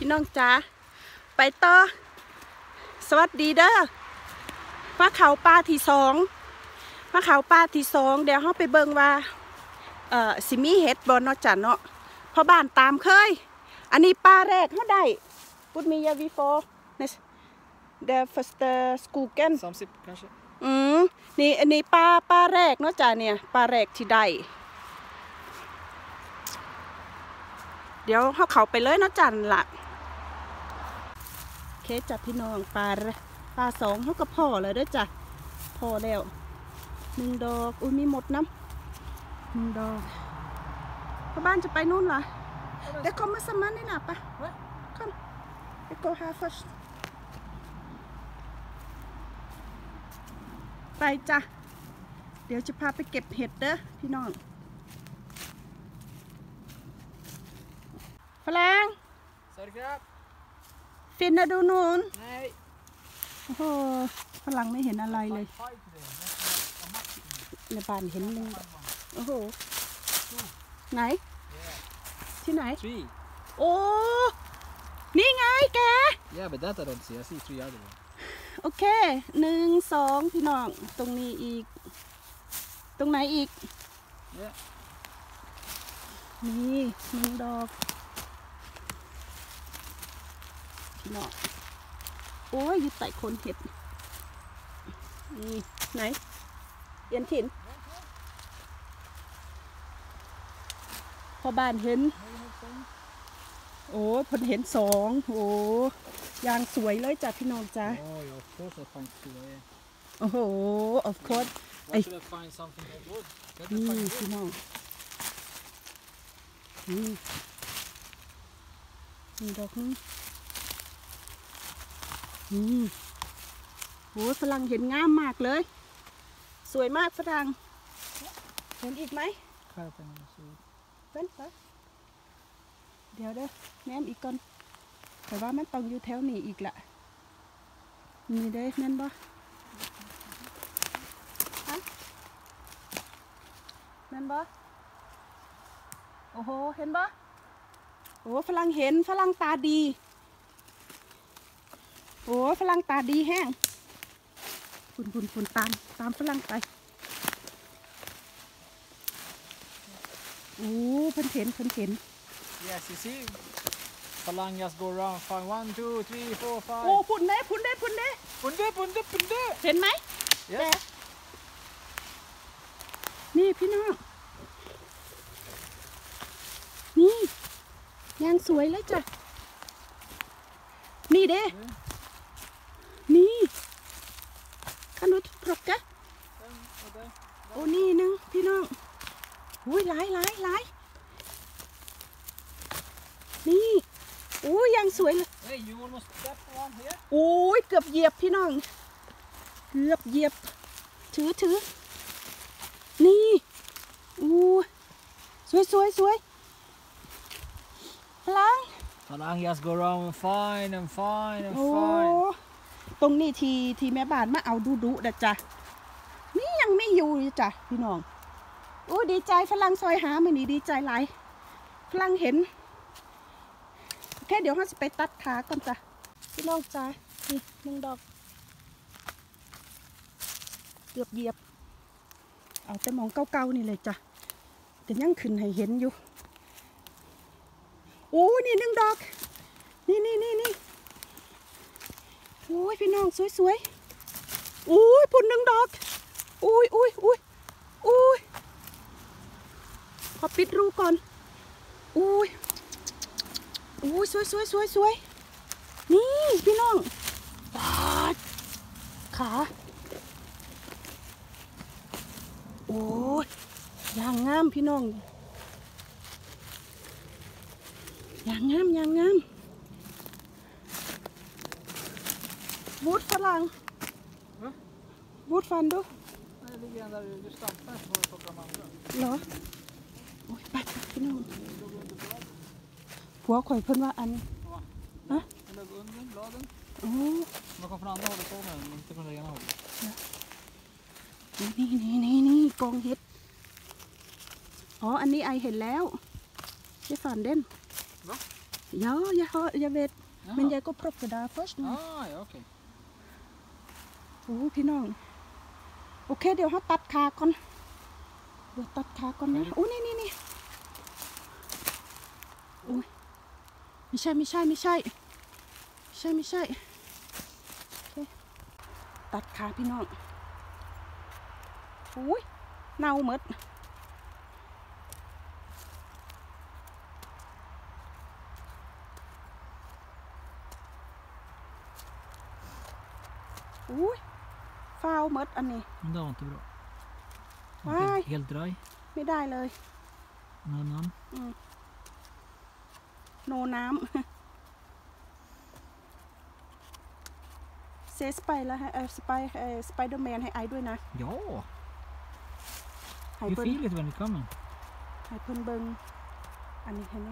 พี่น้องจ๋าไปต่อสวัสดีเด้อมาเขาป่าที่สองมาเขาป่าที่สองเดี๋ยวเราไปเบิ่งว่าสิมีเห็ดบอนเนาะจ้ะเนาะพอบ้านตามเคยอันนี้ป่าแรกเขาได้พูดมียาวีโฟเดฟสเตอร์สกูเกน 30 kanske นี่อันนี้ป่าแรกเนาะจ้ะเนี่ยป่าแรกที่ได้เดี๋ยวเขาไปเลยเนาะจ้ะล่ะเคสจับพี่น้องปลาสองเขาก็พอเลยด้วยจ้ะพอแล้ว1 ดอกอุ้ยมีหมดน้ำ1 ดอกพ่อบ้านจะไปนู่นเหรอเดี๋ยวเขามาสมันนี่นะปะเข้าไปโกหาฟัชไปจ้ะเดี๋ยวจะพาไปเก็บเห็ดเด้อพี่น้องฝรั่งฟินนะดูนูนโอ้โหฝรั่งไม่เห็นอะไรเลยในบ้านเห็นเลยโอ้โหไหนที่ไหนโอ้นี่ไงแก Yeah, but that I don't see. I see 3 other ones. โอเค1 2พี่น้องตรงนี้อีกตรงไหนอีก Yeah. นี่1 ดอกพี่น้องโอ้ยอยู่ใต้คนเห็ดนี่ไหนเอียนถิ่นพอบ้านเห็นโอ้พอเห็น2โอ้ยางสวยเลยจ้ะพี่น้องจ้ะ Oh, yeah, of course I find 2. โอ้โห of course Why should I find something that wood? นี่พี่น้องนี่ดอกนี้โอ้ฝรั่งเห็นงามมากเลยสวยมากฝรั่งเห็นอีกไหมเว้นไปเดี๋ยวเด้อแม่นอีกก่อนแต่ว่ามันต้องอยู่แถวนี้อีกละมีได้แม่นบ่ฮะแม่นบ่โอ้โหเห็นบ่โอ้ฝรั่งเห็นฝรั่งตาดีโอ้ฝรั่งตาดีแห้งคุณตามฝรั่งไปโอ้เพิ่นเห็น Yes, you see. Falang just go around find 1, 2, 3, 4, 5. โอ้พุ่นเด้ Punde. เห็นไหม Yes. นี่พี่น้องนี่ยางสวยเลยจ้ะนี่เด้นี่ขนุนพรกกะโอ้นี่นึงพี่น้องอุ้ยหลายนี่โอ้ยยางสวยเลย Hey, you almost step on here. โอ้ยเกือบเหยียบพี่น้องเกือบเหยียบถือนี่อู้สวยพลัง Falang just go around and find โอ้ ตรงนี้ทีแม่บ้านมาเอาดุนะจ๊ะนี่ยังไม่อยู่เลยจ้ะพี่น้องโอ้ดีใจฝรั่งซอยหาไม่หนีดีใจหลายฝรั่งเห็นโอเคเดี๋ยวเราจะไปตัดขาก่อนจ้ะพี่น้องจ้ะนี่1 ดอกเกือบเหยียบเอาแต่มองเก่าๆนี่เลยจ้ะแต่ยังขึ้นให้เห็นอยู่โอ้นี่1 ดอกนี่โอ้ยพี่น้องสวยโอ้ยพุ่น1 ดอกโอ้ยขอปิดรูก่อนโอ้ยสวยนี่พี่น้องปาดขาโอ้ยยางงามพี่น้องยางงามบูดฝรั่งบูดฟันดูเหรอโอ้ยไปพี่น้องผัวข่อยเพิ่นว่าอันฮะโอ้ Man kommer från andra hållet på mig, inte från det ena hållet. นี่กองเห็ดอ๋ออันนี้ไอเห็นแล้วใช่ฝันเด่น Ja, jag vet. Jaha. Men jag går plocka där först nu. Ja, okej. โอ้พี่น้องโอเคเดี๋ยวเขาตัดขาก่อนเดี๋ยวตัดขาก่อนนะโอ้นี่โอ้ยไม่ใช่โอเคตัดขาพี่น้องโอ้ยเน่าหมดโอ้ยฟาวหมดอันนี้ Men det var inte bra. Nej. Helt dry. ไม่ได้เลย No namn. โนน้ำ เซสไปแล้วให้สไปเดอร์แมนให้ไอด้วยนะ Ja, ให้ you เพิ่น feel it when it coming. ให้เพิ่นเบิงอันนี้เห็นไหม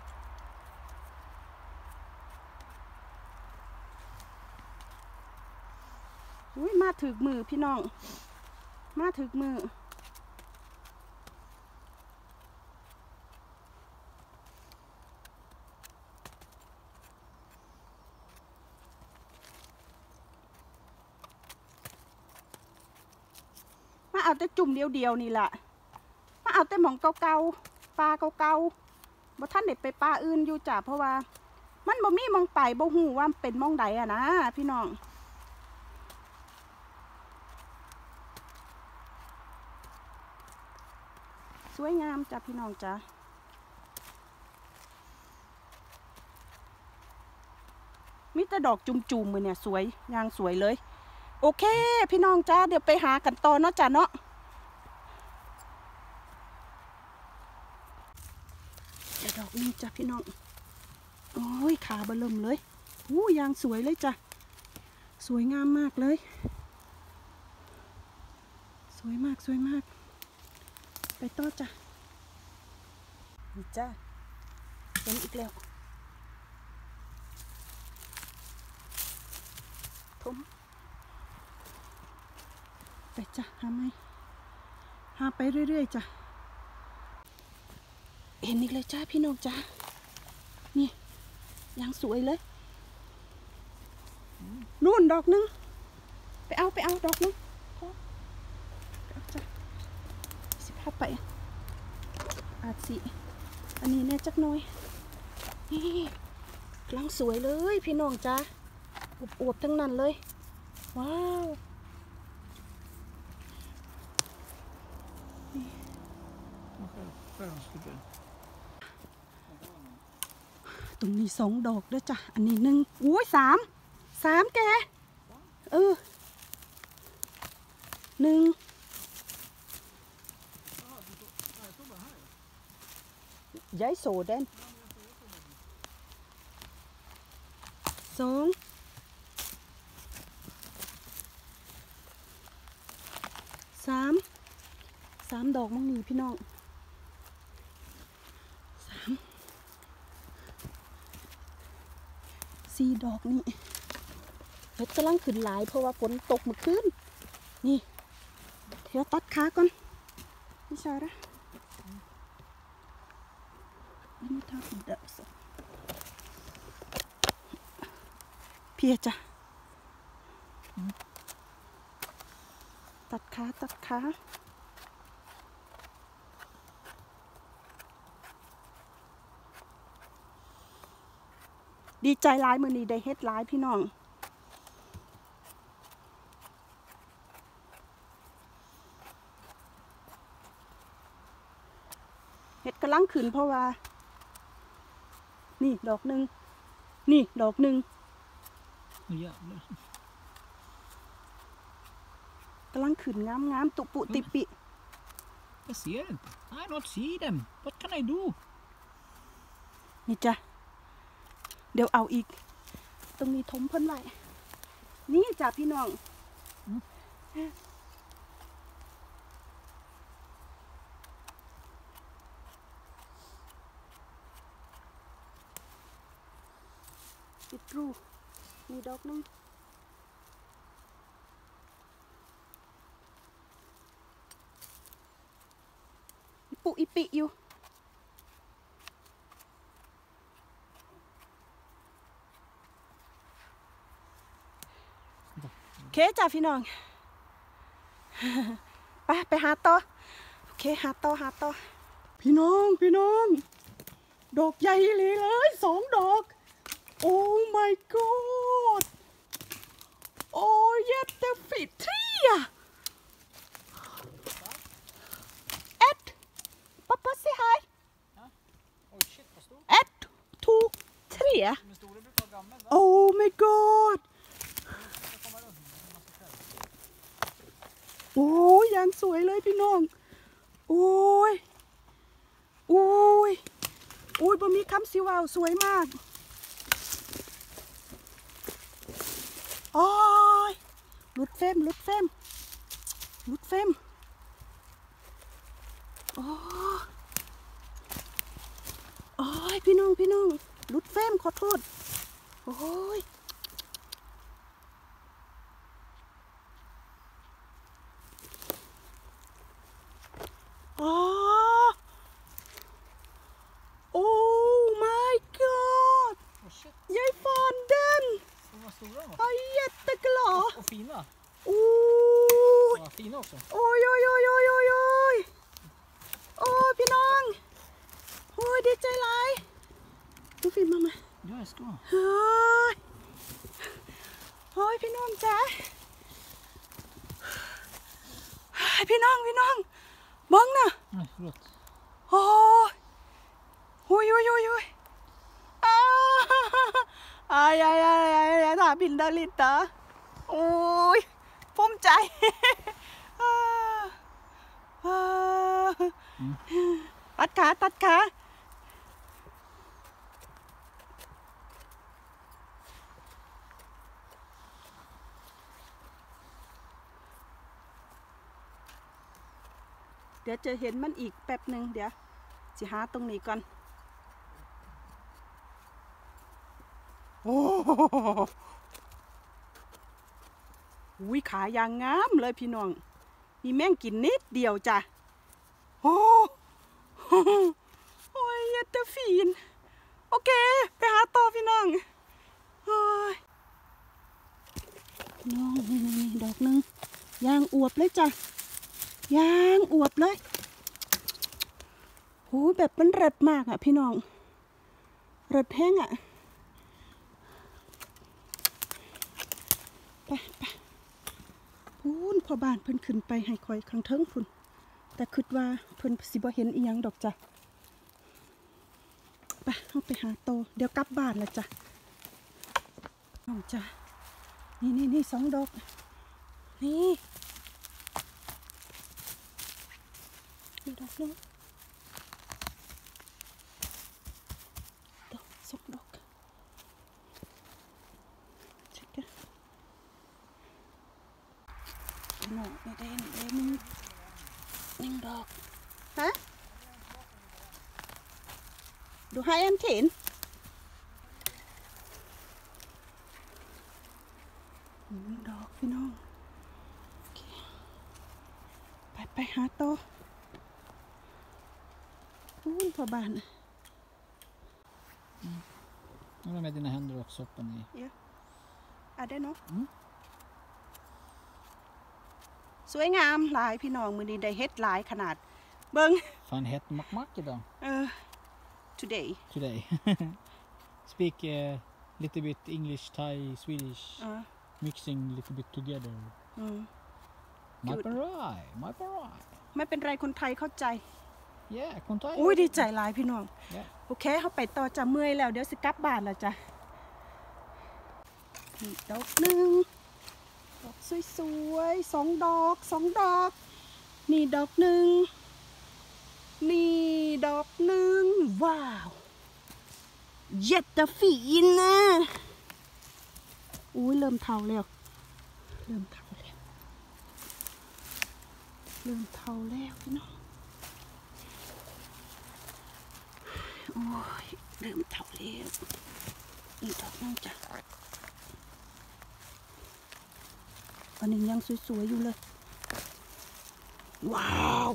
อุ้ยมาถึกมือพี่น้องมาถึกมือมาเอาแต่จุ่มเดียวนี่แหละมาเอาแต่หมองเก่าๆปลาเก่าๆบ่ท่านเด็ดไปปลาอื่นอยู่จ้ะเพราะว่ามันบ่มีหมองไปบ่ฮู้ว่ามันเป็นหมองใดอะนะพี่น้องสวยงามจ้ะพี่น้องจ้ะมีแต่ดอกจุ่มๆมือเนี่ยสวยยางสวยเลยโอเคพี่น้องจ้าเดี๋ยวไปหากันต่อเนาะจ้ะเนาะเดี๋ยวดอกนี้จ้ะพี่น้องโอ้ยขาเบลิ่มเลยอู้ยางสวยเลยจ้ะสวยงามมากเลยสวยมากไปต่อจ้ะนี่จ้ะเห็นอีกแล้วทมไปจ้ะหาไปเรื่อยๆจ้ะเห็นอีกเลยจ้าพี่น้องจ้านี่ยังสวยเลยนู่นดอกนึงไปเอาดอกนึงไปเอาจ้ะสิพาไปอาจสิอันนี้แน่จักหน่อยนี่กำลังสวยเลยพี่น้องจ้าอวบๆทั้งนั้นเลยว้าวตรงนี้2 ดอกด้วยจ้ะอันนี้1อุ้ย3แก1ย้ายโซเดน2 3 ดอกมั่งนี่พี่น้อง4 ดอกนี่เห็ดกำลังขึ้นหลายเพราะว่าฝนตกเมื่อคืนนี่เดี๋ยวตัดขาก่อนไม่ใช่ละนี่ถ้าเป็นเด็กสเพียจ้ะตัดขาดีใจหลายมื้อนี้ได้เฮ็ดหลายพี่น้องเฮ็ดกำลังขึ้นเพราะว่านี่ดอกนึงนี่ดอกนึง Jävlar. กำลังขึ้นงามตุปุติปิ Jag ser inte. I don't see them. What can I do? นี่จ้ะเดี๋ยวเอาอีกตรงนี้ทมเพิ่นไว้นี่จ้ะพี่น้องปิดรูมีดอกนึงปุอีปิอยู่เคจ้าพี่น้อง ไปหาต่อโอเคหาต่อพี่น้องดอกใหญ่เลย2 ดอกโอ้ my god โอ้jättefint pappa säg hej Oj shit vad stor. 1, 2, 3 Men stora brukar vara gammel va? oh my god โอ้ยยังสวยเลยพี่น้องโอ้ยบ่มีคำสิว่าวสวยมากโอ้ยหลุดเฟมโอ้ยพี่น้องหลุดเฟมขอโทษโอ้ยOh my god! Oh shit. Jag fann den! De var stora va? Jag är jätteglad! Och fina. Oh! Ja, fina också. Oj! Åh,พี่น้องโอ้ยดีใจหลายดูฟิล์มมา Ja, jag ska. เฮ้ยโอ้ยพี่น้องจ๋าพี่น้องบังนะ Nej, förlåt. โอ้ยayถาบินดาลิตาโอ้ยภูมิใจตัดขาเดี๋ยวจะเห็นมันอีกแป๊บหนึ่งเดี๋ยวจะหาตรงนี้ก่อนโอ้ยขายางงามเลยพี่น้องมีแม่งกินนิดเดียวจ้ะโอ้ยยัดแต่ฟีนโอเคไปหาต่อพี่น้องโอ้ยน้องนี่ดอกนึงยางอวบเลยจ้ะยางอวบเลยโหแบบมันเร็ดมากอ่ะพี่น้องเร็ดแห้งอ่ะไปพูนพอบ้านเพิ่นขึ้นไปให้คอยข้างเทิงพุ่นแต่คิดว่าเพิ่นสิบ่เห็นอีหยังดอกจ้ะไปเอาไปหาโตเดี๋ยวกลับบ้านแล้วจ้ะน้องจ้ะนี่2 ดอกนี่ดอกนึง2 ดอกเช็คกันน้องไม่ได้1 ดอกฮะดูให้อันเห็น1 ดอกพี่น้องโอเคไปหาโตพอบ้าน Nu är med dina händer och soppan i. Ja. Är det något? สวยงามหลายพี่น้องมื้อนี้ได้เฮ็ดหลายขนาดเบิ่ง Fan het mack idag. Today Today. Speak little bit English, Thai, Swedish. Mixing little bit together. My parai. ไม่เป็นไรคนไทยเข้าใจ Yeah, คนไทยอุ้ยดีใจหลายพี่น้อง Yeah. โอเคเขาไปต่อจะเมื่อยแล้วเดี๋ยวสิกลับบ้านแล้วจ้ะนี่ดอกนึงดอกสวยๆ2 ดอกนี่ดอกนึงว้าวเย็ดตะฟีนนะอุ้ยเริ่มเทาแล้วพี่น้องโอ้ยเริ่มเทาแล้วอีกดอกนึงจ้ะอันนี้ยังสวยๆอยู่เลยว้าว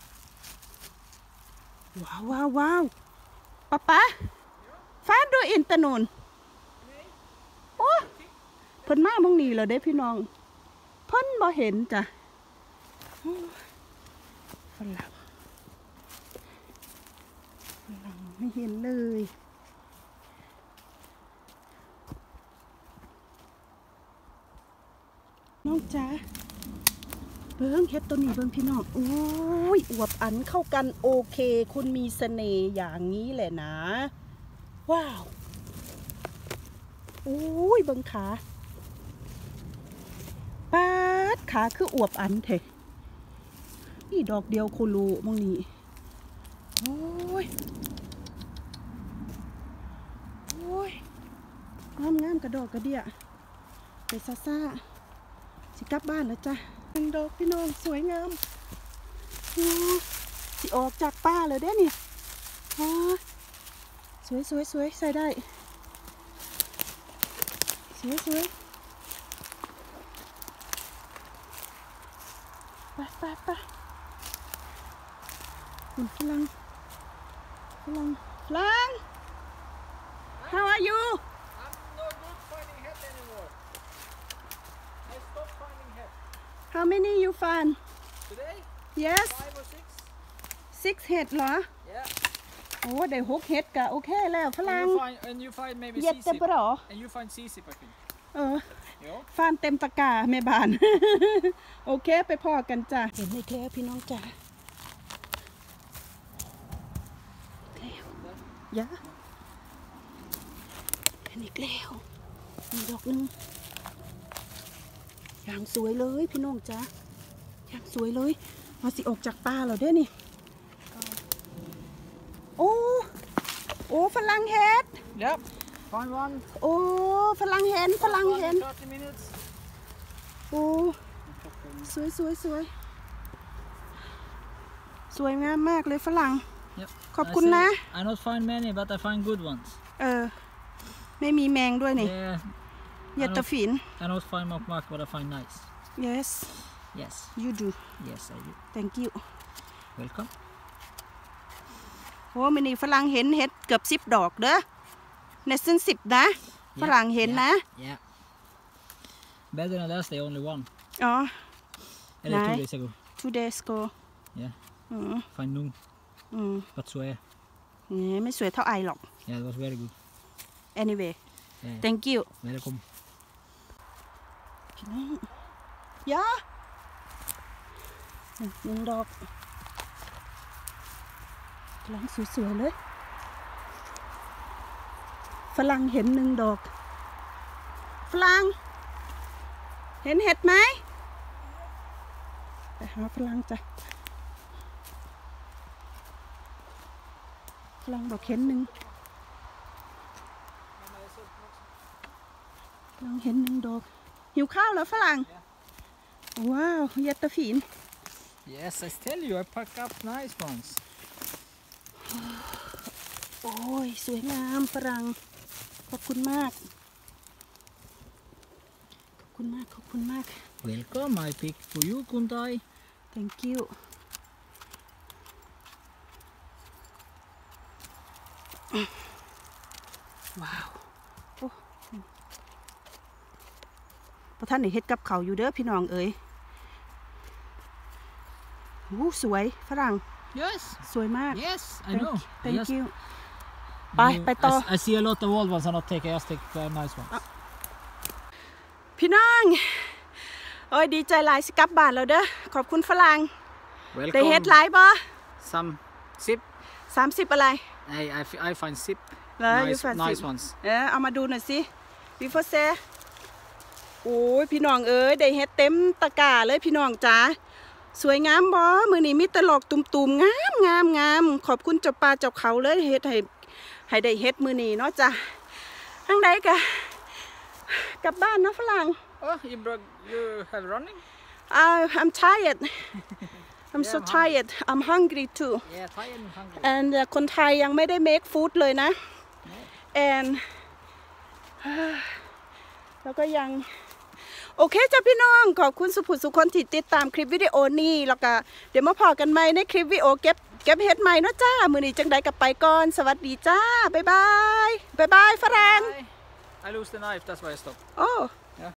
ป๊าฟ้าดูอินตะนนโอ้เพิ่นมามองนี่แล้วเด้พี่น้องเพิ่นบ่เห็นจ้ะฝรั่งไม่เห็นเลยน้องจ๋าเบิ้งเฮ็ดตัวนี้เบิ้งพี่น้องโอ้ยอวบอันเข้ากันโอเคคุณมีเสน่ห์อย่างนี้แหละนะว้าวโอ้ยเบิ้งขาปาดขาคืออวบอันเถอะนี่ดอกเดียวโคโลมองนี่โอ้ยโอ้ยงามกระดอกกระเดี่ยไปซ่าสิกลับบ้านแล้วจ้ะเป็นดอกพี่น้องสวยงามสิออกจากป่าเลยเด้นี่สวยใส่ได้สวยไปคุณฝรั่งHow are you? I'm not good finding head anymore. I stopped finding head. How many you find? Today? Yes 5 or 6? 6 เห็ดเหรอ Yeah. โอ้ได้6 เห็ดกะโอเคแล้วฝรั่ง And you find maybe เย็ดเต็ม sisip. ปะหรอ And you find sisip, I think. ฟานเต็มตะกร้าแม่บ้าน โอเคไปพ่อกันจ้ะเห็นในแท้พี่น้องจ้ะแล้วยะเห็นอีกแล้วมีดอกนึงอย่างสวยเลยพี่น้องจ้ะอย่างสวยเลยมาสิออกจากป่าเราเด้นี่โอ้ฝรั่งเห็ด Yep. Find one. โอ้ฝรั่งเห็น 30 minutes. โอ้สวยงามมากเลยฝรั่ง Yep. ขอบคุณนะ I not find many, but I find good ones. ไม่มีแมงด้วยนี่ Yeah. เหยียดตะฝิน I not find mark, but I find nice. yes Yes. you do Yes, I do. thank you Welcome. โอ้มินี่ฝรั่งเห็นเห็ดเกือบ10 ดอกเด้อในซึ่ง10นะฝรั่งเห็นนะ Yeah. Better than last day, only one. อ๋อ Eller 2 Nej. days ago. 2 days ago Yeah. อืม Find noon. อืม But swear. ไม่สวยเท่าไอหรอก Yeah, it was very good. anyway Yeah. thank you Welcome. พี่น้องยะ1 ดอกกำลังสวยๆเลยฝรั่งเห็น1 ดอกฝรั่งเห็นเห็ดไหมไปหาฝรั่งจ้ะฝรั่งบอกเห็น1ฝรั่งเห็น1 ดอกหิวข้าวแล้วฝรั่งว้าวเหยียดตะฝิน Yes, I tell you, I pack up nice ones. โอ้ยสวยงามฝรั่งขอบคุณมาก Welcome, I pick for you, Kuntai. thank you ว้าวโอ้พระท่านได้เฮ็ดกับเขาวอยู่เด้อพี่น้องเอ๋ยโอ้สวยฝรั่ง Yes. สวยมาก Yes, I know. thank Just- you ไปต่อ I see a lot of old ones, I not take. I just take nice ones. พี่น้องโอ้ยดีใจหลายสิกลับบ้านแล้วเด้อขอบคุณฝรั่งได้เฮ็ดหลายบ่ Some sip. 30 อะไร I find sip. แล้ว Nice, nice ones. เอามาดูหน่อยสิพี่โฟเซโอ้ยพี่น้องเอ๋ยได้เฮ็ดเต็มตะกร้าเลยพี่น้องจ๋าสวยงามบ่มื้อนี้มีแตลอกตุ่มๆงามขอบคุณเจ้าป่าเจ้าเขาเลยเฮ็ดให้ได้เฮ็ดมื้อนี้เนาะจ้ะทางใดก็กลับบ้านเนาะฝรั่ง Oh, you have running? I'm tired I'm so tired I'm hungry too Yeah, tired and hungry. and คนไทยยังไม่ได้ make food เลยนะ and แล้วก็ยังโอเคจ้ะพี่น้องขอบคุณสุขคนที่ติดตามคลิปวิดีโอนี้แล้วก็เดี๋ยวมาพอกันใหม่ในคลิปวิดีโอเก็บเฮ็ดใหม่เนาะจ้ามื้อนี้จังใดกับไปก่อนสวัสดีจ้าบ๊ายบายฝรั่ง I lose the knife, that's why I stopped. oh Yeah.